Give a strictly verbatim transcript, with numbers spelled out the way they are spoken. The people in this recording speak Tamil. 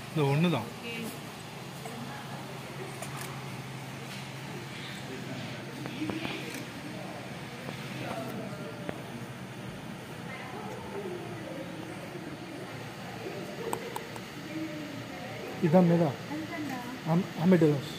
இந்த ஒன்று தான். இதான் மேதா. How many dollars?